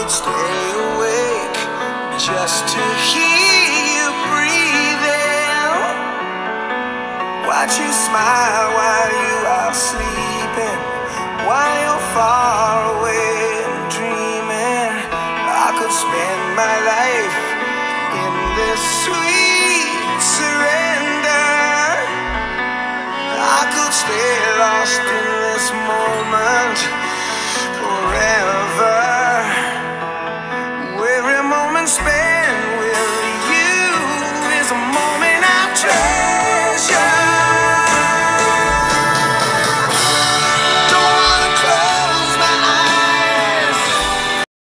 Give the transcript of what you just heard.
could stay awake just to hear you breathing. Watch you smile while you are sleeping, while you're far away and dreaming. I could spend my life in this sweet surrender. I could stay lost in this moment forever.